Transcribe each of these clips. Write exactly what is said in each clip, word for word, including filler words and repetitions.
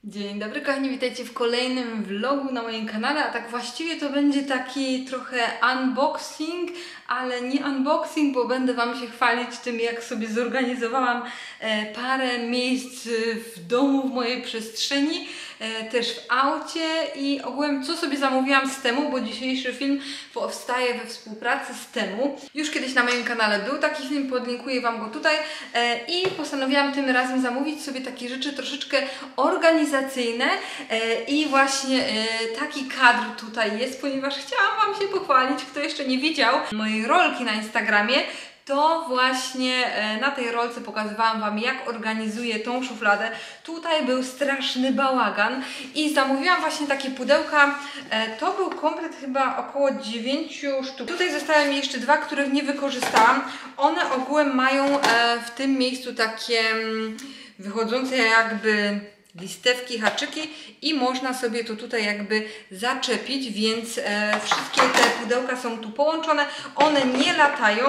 Dzień dobry kochani, witajcie w kolejnym vlogu na moim kanale, a tak właściwie to będzie taki trochę unboxing, ale nie unboxing, bo będę Wam się chwalić tym, jak sobie zorganizowałam e, parę miejsc w domu, w mojej przestrzeni, e, też w aucie i ogółem co sobie zamówiłam z Temu, bo dzisiejszy film powstaje we współpracy z Temu. Już kiedyś na moim kanale był taki film, podlinkuję Wam go tutaj e, i postanowiłam tym razem zamówić sobie takie rzeczy troszeczkę organizacyjne e, i właśnie e, taki kadr tutaj jest, ponieważ chciałam Wam się pochwalić, kto jeszcze nie widział mojej rolki na Instagramie, to właśnie na tej rolce pokazywałam Wam, jak organizuję tą szufladę. Tutaj był straszny bałagan i zamówiłam właśnie takie pudełka. To był komplet chyba około dziewięciu sztuk. Tutaj zostały mi jeszcze dwa, których nie wykorzystałam. One ogółem mają w tym miejscu takie wychodzące jakby listewki, haczyki i można sobie to tutaj jakby zaczepić, więc e, wszystkie te pudełka są tu połączone, one nie latają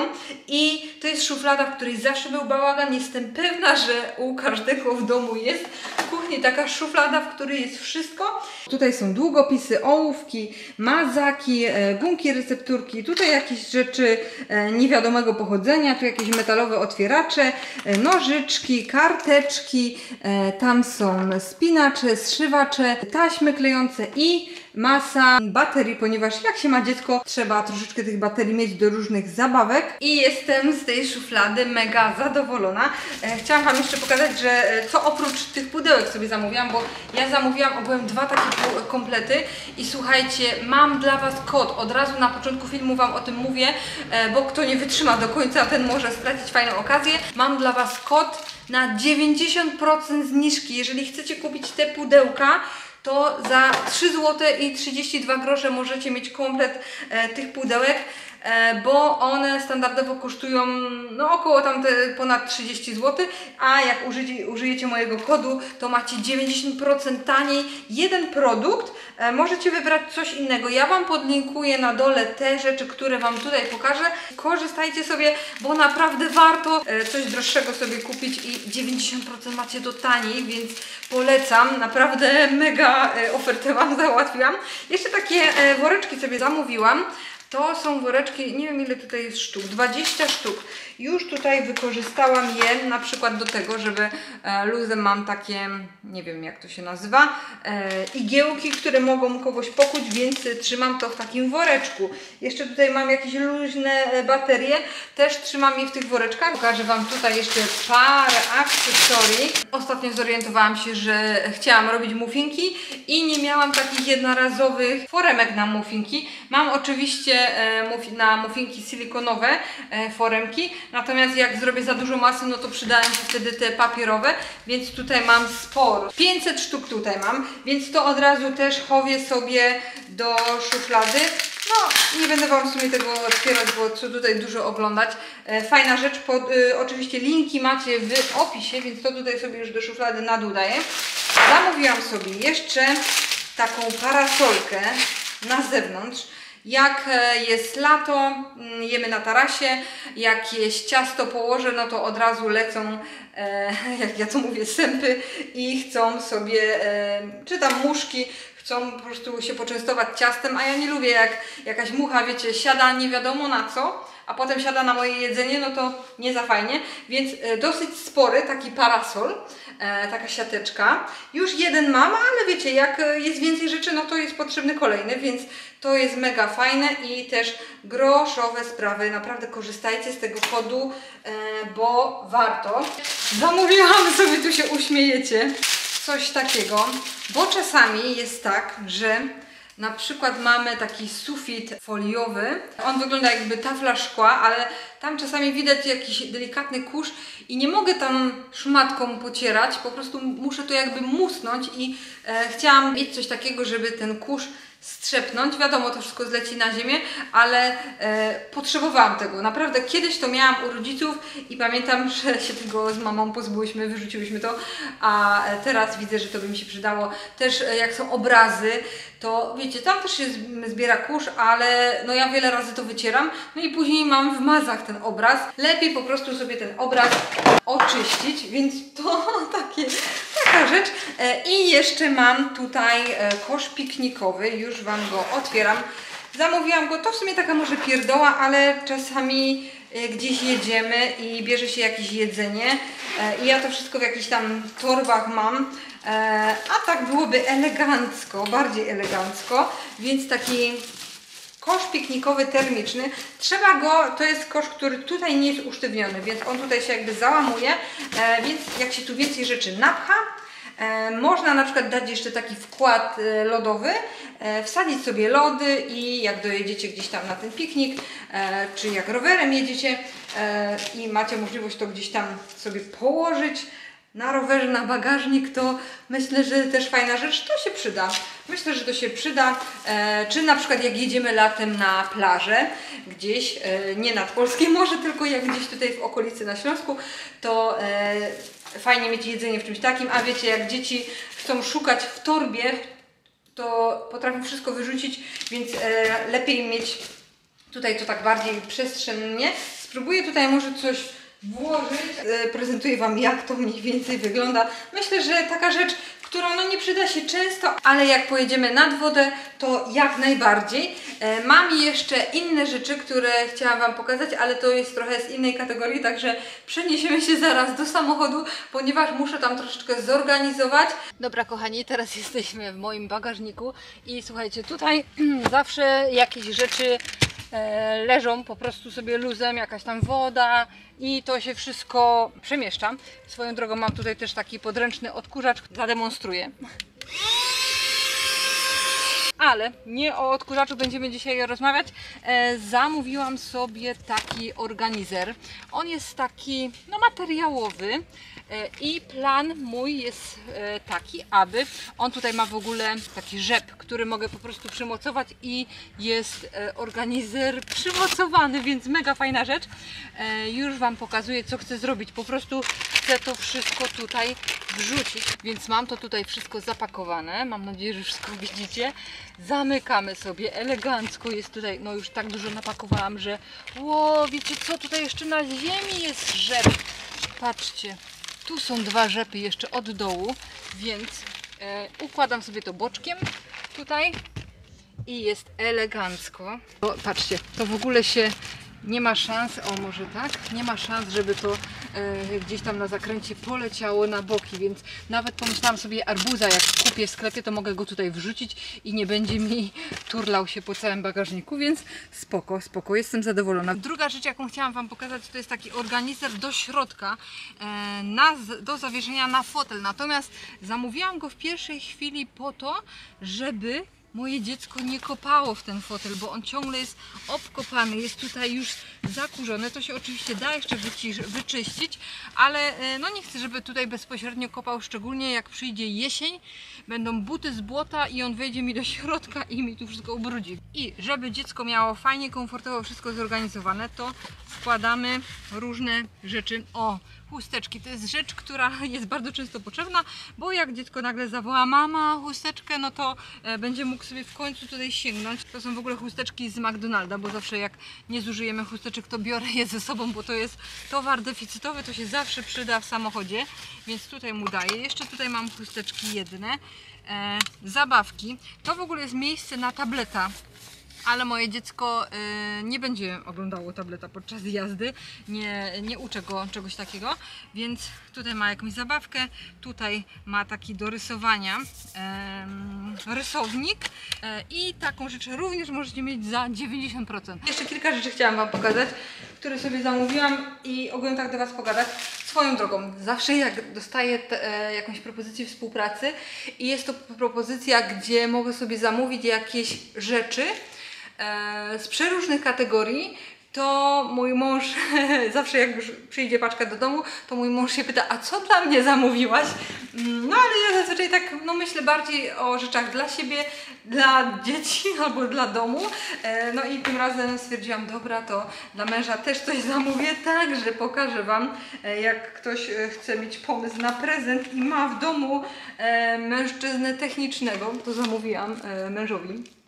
i to jest szuflada, w której zawsze był bałagan. Jestem pewna, że u każdego w domu jest w kuchni taka szuflada, w której jest wszystko. Tutaj są długopisy, ołówki, mazaki, e, gumki, recepturki, tutaj jakieś rzeczy e, niewiadomego pochodzenia, tu jakieś metalowe otwieracze, e, nożyczki, karteczki, e, tam są spinacze, zszywacze, taśmy klejące i masa baterii, ponieważ jak się ma dziecko, trzeba troszeczkę tych baterii mieć do różnych zabawek i jestem z tej szuflady mega zadowolona. E, chciałam Wam jeszcze pokazać, że co oprócz tych pudełek sobie zamówiłam, bo ja zamówiłam ogółem dwa takie komplety i słuchajcie, mam dla Was kod, od razu na początku filmu Wam o tym mówię, e, bo kto nie wytrzyma do końca, ten może stracić fajną okazję. Mam dla Was kod na dziewięćdziesiąt procent zniżki, jeżeli chcecie kupić te pudełka, to za trzy złote i trzydzieści dwa grosze możecie mieć komplet e, tych pudełek, e, bo one standardowo kosztują no około tam te ponad trzydzieści złotych, a jak użyjecie, użyjecie mojego kodu, to macie dziewięćdziesiąt procent taniej jeden produkt. E, możecie wybrać coś innego. Ja Wam podlinkuję na dole te rzeczy, które Wam tutaj pokażę. Korzystajcie sobie, bo naprawdę warto e, coś droższego sobie kupić i dziewięćdziesiąt procent macie to taniej, więc polecam. Naprawdę mega e, ofertę Wam załatwiłam. Jeszcze takie e, woreczki sobie zamówiłam. To są woreczki, nie wiem ile tutaj jest sztuk, dwadzieścia sztuk. Już tutaj wykorzystałam je na przykład do tego, żeby e, luzem mam takie, nie wiem jak to się nazywa, e, igiełki, które mogą kogoś pokuć, więc trzymam to w takim woreczku. Jeszcze tutaj mam jakieś luźne baterie, też trzymam je w tych woreczkach. Pokażę Wam tutaj jeszcze parę akcesorii. Ostatnio zorientowałam się, że chciałam robić muffinki i nie miałam takich jednorazowych foremek na muffinki. Mam oczywiście na muffinki silikonowe foremki, natomiast jak zrobię za dużo masy, no to przydają się wtedy te papierowe, więc tutaj mam sporo. pięćset sztuk tutaj mam, więc to od razu też chowię sobie do szuflady. No, nie będę Wam w sumie tego otwierać, bo co tutaj dużo oglądać. Fajna rzecz, pod, y, oczywiście linki macie w opisie, więc to tutaj sobie już do szuflady na dół daję. Zamówiłam sobie jeszcze taką parasolkę na zewnątrz. Jak jest lato, jemy na tarasie, jakieś ciasto położę, no to od razu lecą, e, jak ja to mówię, sępy i chcą sobie, e, czy tam muszki, chcą po prostu się poczęstować ciastem, a ja nie lubię jak jakaś mucha, wiecie, siada nie wiadomo na co, a potem siada na moje jedzenie, no to nie za fajnie, więc e, dosyć spory taki parasol, e, taka siateczka. Już jeden mam, ale wiecie, jak jest więcej rzeczy, no to jest potrzebny kolejny, więc to jest mega fajne i też groszowe sprawy. Naprawdę korzystajcie z tego kodu, e, bo warto. Zamówiłam sobie, tu się uśmiejecie, coś takiego, bo czasami jest tak, że na przykład mamy taki sufit foliowy. On wygląda jakby tafla szkła, ale tam czasami widać jakiś delikatny kurz i nie mogę tam szmatką pocierać, po prostu muszę to jakby musnąć i e, chciałam mieć coś takiego, żeby ten kurz strzepnąć. Wiadomo, to wszystko zleci na ziemię, ale e, potrzebowałam tego. Naprawdę kiedyś to miałam u rodziców i pamiętam, że się tego z mamą pozbyłyśmy, wyrzuciłyśmy to, a teraz widzę, że to by mi się przydało. Też e, jak są obrazy, to wiecie, tam też się zbiera kurz, ale no ja wiele razy to wycieram, no i później mam w mazach ten obraz. Lepiej po prostu sobie ten obraz oczyścić, więc to takie, taka rzecz. I jeszcze mam tutaj kosz piknikowy, już Wam go otwieram. Zamówiłam go, to w sumie taka może pierdoła, ale czasami gdzieś jedziemy i bierze się jakieś jedzenie i ja to wszystko w jakichś tam torbach mam, a tak byłoby elegancko, bardziej elegancko, więc taki kosz piknikowy termiczny, trzeba go, to jest kosz, który tutaj nie jest usztywniony, więc on tutaj się jakby załamuje, więc jak się tu więcej rzeczy napcha, można na przykład dać jeszcze taki wkład lodowy, wsadzić sobie lody i jak dojedziecie gdzieś tam na ten piknik, czy jak rowerem jedziecie i macie możliwość to gdzieś tam sobie położyć na rowerze, na bagażnik, to myślę, że też fajna rzecz, to się przyda. Myślę, że to się przyda, czy na przykład jak jedziemy latem na plażę, gdzieś, nie nad Polskie Morze, tylko jak gdzieś tutaj w okolicy na Śląsku, to fajnie mieć jedzenie w czymś takim, a wiecie, jak dzieci chcą szukać w torbie, to potrafią wszystko wyrzucić, więc e, lepiej mieć tutaj to tak bardziej przestrzennie. Spróbuję tutaj może coś włożyć, e, prezentuję Wam, jak to mniej więcej wygląda. Myślę, że taka rzecz, która no nie przyda się często, ale jak pojedziemy nad wodę, to jak najbardziej. E, mam jeszcze inne rzeczy, które chciałam Wam pokazać, ale to jest trochę z innej kategorii, także przeniesiemy się zaraz do samochodu, ponieważ muszę tam troszeczkę zorganizować. Dobra kochani, teraz jesteśmy w moim bagażniku i słuchajcie, tutaj zawsze jakieś rzeczy e, leżą po prostu sobie luzem, jakaś tam woda i to się wszystko przemieszcza. Swoją drogą mam tutaj też taki podręczny odkurzacz, zademonstruję. Ale nie o odkurzaczu będziemy dzisiaj rozmawiać. E, zamówiłam sobie taki organizer. On jest taki no, materiałowy e, i plan mój jest e, taki, aby on tutaj ma w ogóle taki rzep, który mogę po prostu przymocować i jest e, organizer przymocowany, więc mega fajna rzecz. E, już Wam pokazuję, co chcę zrobić. Po prostu chcę to wszystko tutaj wrzucić, więc mam to tutaj wszystko zapakowane. Mam nadzieję, że wszystko widzicie. Zamykamy sobie elegancko, jest tutaj, no już tak dużo napakowałam, że ło, wiecie co, tutaj jeszcze na ziemi jest rzep. Patrzcie, tu są dwa rzepy jeszcze od dołu, więc e, układam sobie to boczkiem tutaj i jest elegancko. O, patrzcie, to w ogóle się nie ma szans, o może tak, nie ma szans, żeby to e, gdzieś tam na zakręcie poleciało na boki, więc nawet pomyślałam sobie arbuza, jak kupię w sklepie, to mogę go tutaj wrzucić i nie będzie mi turlał się po całym bagażniku, więc spoko, spoko, jestem zadowolona. Druga rzecz, jaką chciałam Wam pokazać, to jest taki organizer do środka, e, na, do zawieszenia na fotel, natomiast zamówiłam go w pierwszej chwili po to, żeby moje dziecko nie kopało w ten fotel, bo on ciągle jest obkopany, jest tutaj już zakurzony. To się oczywiście da jeszcze wyczyścić, ale no nie chcę, żeby tutaj bezpośrednio kopał, szczególnie jak przyjdzie jesień, będą buty z błota i on wejdzie mi do środka i mi tu wszystko ubrudzi. I żeby dziecko miało fajnie, komfortowo wszystko zorganizowane, to wkładamy różne rzeczy. O, chusteczki to jest rzecz, która jest bardzo często potrzebna, bo jak dziecko nagle zawoła mama chusteczkę, no to e, będzie mógł sobie w końcu tutaj sięgnąć. To są w ogóle chusteczki z McDonalda, bo zawsze jak nie zużyjemy chusteczek, to biorę je ze sobą, bo to jest towar deficytowy, to się zawsze przyda w samochodzie, więc tutaj mu daję. Jeszcze tutaj mam chusteczki jedne. E, zabawki. To w ogóle jest miejsce na tableta. Ale moje dziecko y, nie będzie oglądało tableta podczas jazdy, nie, nie uczę go czegoś takiego, więc tutaj ma jakąś zabawkę, tutaj ma taki do rysowania y, rysownik y, i taką rzecz również możecie mieć za dziewięćdziesiąt procent. Jeszcze kilka rzeczy chciałam Wam pokazać, które sobie zamówiłam i ogólnie tak do Was pogadać. Swoją drogą, zawsze jak dostaję te, e, jakąś propozycję współpracy i jest to propozycja, gdzie mogę sobie zamówić jakieś rzeczy z przeróżnych kategorii, to mój mąż, zawsze jak już przyjdzie paczka do domu, to mój mąż się pyta, a co dla mnie zamówiłaś? No ale ja zazwyczaj tak, no myślę bardziej o rzeczach dla siebie, dla dzieci albo dla domu. No i tym razem stwierdziłam, dobra, to dla męża też coś zamówię, także pokażę Wam, jak ktoś chce mieć pomysł na prezent i ma w domu mężczyznę technicznego, to zamówiłam mężowi.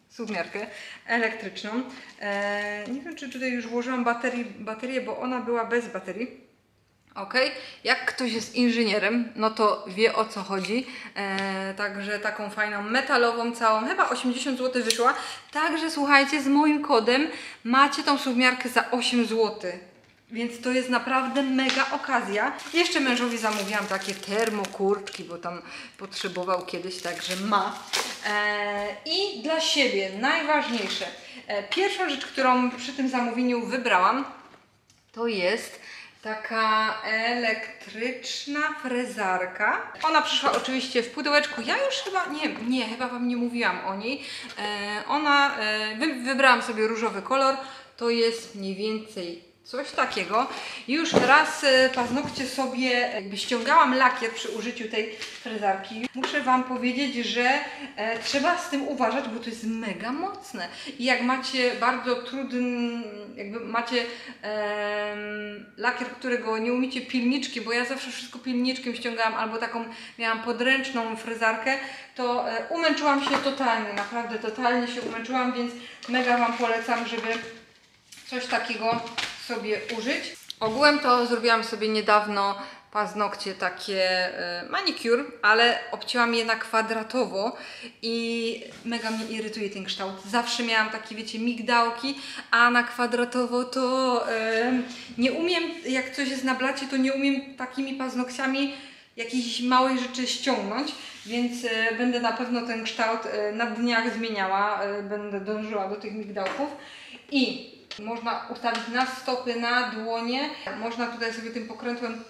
suwmiarkę elektryczną. E, nie wiem, czy tutaj już włożyłam baterii, baterię, bo ona była bez baterii. Ok, jak ktoś jest inżynierem, no to wie, o co chodzi. E, także taką fajną metalową całą, chyba osiemdziesiąt złotych wyszła. Także słuchajcie, z moim kodem macie tą suwmiarkę za osiem złotych. Więc to jest naprawdę mega okazja. Jeszcze mężowi zamówiłam takie termokurczki, bo tam potrzebował kiedyś, także ma. E, I dla siebie najważniejsze. E, pierwszą rzecz, którą przy tym zamówieniu wybrałam, to jest taka elektryczna frezarka. Ona przyszła oczywiście w pudełeczku. Ja już chyba, nie, nie, chyba Wam nie mówiłam o niej. E, ona, e, wy, wybrałam sobie różowy kolor. To jest mniej więcej coś takiego. Już raz e, paznokcie sobie jakby ściągałam lakier przy użyciu tej frezarki. Muszę Wam powiedzieć, że e, trzeba z tym uważać, bo to jest mega mocne. I jak macie bardzo trudny, jakby macie e, lakier, którego nie umiecie pilniczki, bo ja zawsze wszystko pilniczkiem ściągałam, albo taką miałam podręczną frezarkę, to e, umęczyłam się totalnie, naprawdę totalnie się umęczyłam, więc mega Wam polecam, żeby coś takiego sobie użyć. Ogółem to zrobiłam sobie niedawno paznokcie takie e, manicure, ale obcięłam je na kwadratowo i mega mnie irytuje ten kształt. Zawsze miałam takie, wiecie, migdałki, a na kwadratowo to e, nie umiem, jak coś jest na blacie, to nie umiem takimi paznokciami jakiejś małej rzeczy ściągnąć, więc e, będę na pewno ten kształt e, na dniach zmieniała, e, będę dążyła do tych migdałków. I można ustawić na stopy, na dłonie. Można tutaj sobie tym pokrętłem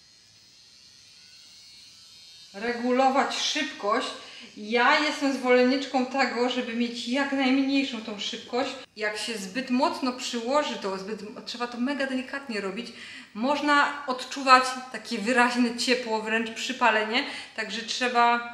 regulować szybkość. Ja jestem zwolenniczką tego, żeby mieć jak najmniejszą tą szybkość. Jak się zbyt mocno przyłoży to, zbyt, trzeba to mega delikatnie robić, można odczuwać takie wyraźne ciepło, wręcz przypalenie. Także trzeba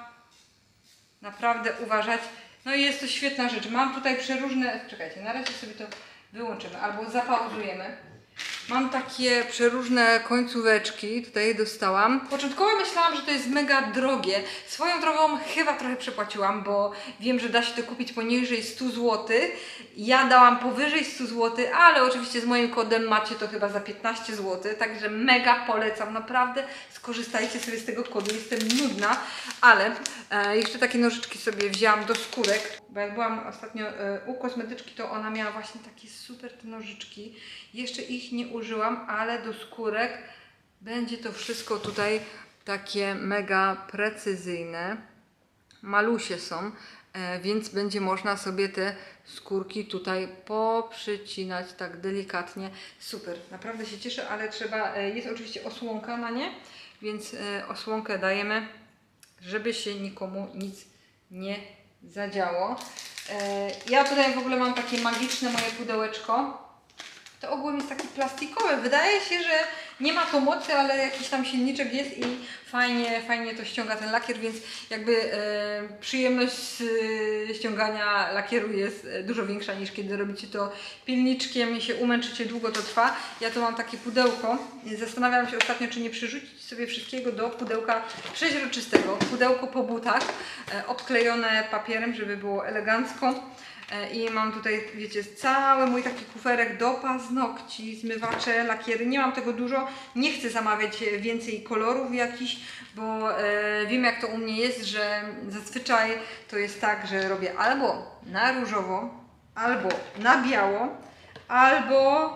naprawdę uważać. No i jest to świetna rzecz. Mam tutaj przeróżne... Czekajcie, na razie sobie to wyłączymy albo zapauzujemy. Mam takie przeróżne końcóweczki, tutaj dostałam. Początkowo myślałam, że to jest mega drogie. Swoją drogą chyba trochę przepłaciłam, bo wiem, że da się to kupić poniżej stu złotych. Ja dałam powyżej stu złotych, ale oczywiście z moim kodem macie to chyba za piętnaście złotych, także mega polecam, naprawdę skorzystajcie sobie z tego kodu, jestem nudna, ale e, jeszcze takie nożyczki sobie wzięłam do skórek, bo jak byłam ostatnio e, u kosmetyczki, to ona miała właśnie takie super te nożyczki. Jeszcze ich nie użyłam, ale do skórek będzie to wszystko tutaj takie mega precyzyjne. Malusie są, e, więc będzie można sobie te skórki tutaj poprzycinać tak delikatnie. Super, naprawdę się cieszę, ale trzeba, e, jest oczywiście osłonka na nie, więc e, osłonkę dajemy, żeby się nikomu nic nie zadziało. E, ja tutaj w ogóle mam takie magiczne moje pudełeczko. To ogólnie jest takie plastikowe. Wydaje się, że nie ma to mocy, ale jakiś tam silniczek jest i fajnie, fajnie to ściąga ten lakier, więc jakby e, przyjemność z e, ściągania lakieru jest e, dużo większa niż kiedy robicie to pilniczkiem i się umęczycie, długo to trwa. Ja tu mam takie pudełko. Zastanawiałam się ostatnio, czy nie przyrzucić sobie wszystkiego do pudełka przeźroczystego. Pudełko po butach, e, obklejone papierem, żeby było elegancko. I mam tutaj, wiecie, cały mój taki kuferek do paznokci, zmywacze, lakiery. Nie mam tego dużo, nie chcę zamawiać więcej kolorów jakichś, bo e, wiem, jak to u mnie jest, że zazwyczaj to jest tak, że robię albo na różowo, albo na biało, albo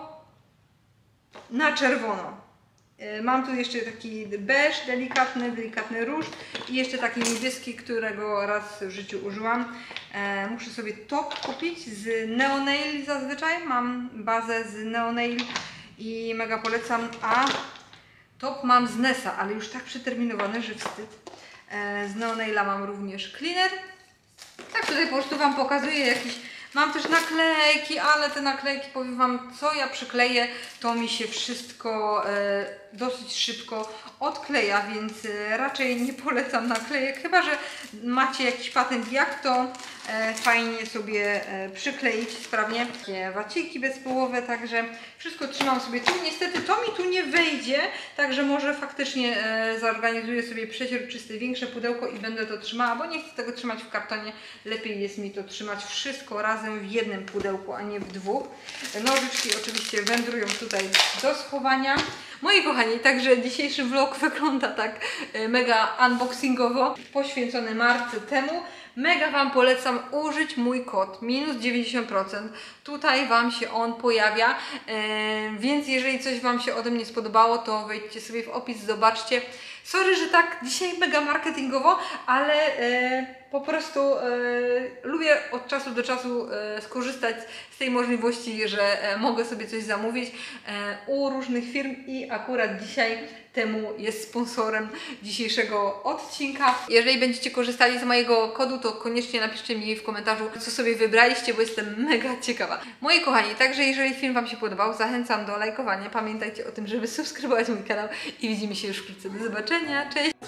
na czerwono. Mam tu jeszcze taki beż, delikatny, delikatny róż i jeszcze taki niebieski, którego raz w życiu użyłam. E, muszę sobie top kupić z Neonail zazwyczaj. Mam bazę z Neonail i mega polecam. A top mam z Nessa, ale już tak przeterminowany, że wstyd. E, z Neonaila mam również cleaner. Tak tutaj po prostu Wam pokazuję jakiś... Mam też naklejki, ale te naklejki, powiem Wam, co ja przykleję, to mi się wszystko e, dosyć szybko odkleja, więc e, raczej nie polecam naklejek, chyba że macie jakiś patent, jak to e, fajnie sobie e, przykleić sprawnie. Takie waciki bezpyłowe, także wszystko trzymam sobie tu. Niestety to mi tu nie wejdzie, także może faktycznie e, zorganizuję sobie przeźroczyste, większe pudełko i będę to trzymała, bo nie chcę tego trzymać w kartonie. Lepiej jest mi to trzymać wszystko razem w jednym pudełku, a nie w dwóch. Nożyczki oczywiście wędrują tutaj do schowania. Moi kochani, także dzisiejszy vlog wygląda tak e, mega unboxingowo, poświęcony marce temu. Mega Wam polecam użyć mój kod minus dziewięćdziesiąt procent. Tutaj Wam się on pojawia, e, więc jeżeli coś Wam się ode mnie spodobało, to wejdźcie sobie w opis, zobaczcie. Sorry, że tak dzisiaj mega marketingowo, ale e, po prostu e, lubię od czasu do czasu e, skorzystać z tej możliwości, że e, mogę sobie coś zamówić e, u różnych firm i akurat dzisiaj temu jest sponsorem dzisiejszego odcinka. Jeżeli będziecie korzystali z mojego kodu, to koniecznie napiszcie mi w komentarzu, co sobie wybraliście, bo jestem mega ciekawa. Moi kochani, także jeżeli film Wam się podobał, zachęcam do lajkowania. Pamiętajcie o tym, żeby subskrybować mój kanał i widzimy się już wkrótce. Do zobaczenia, cześć!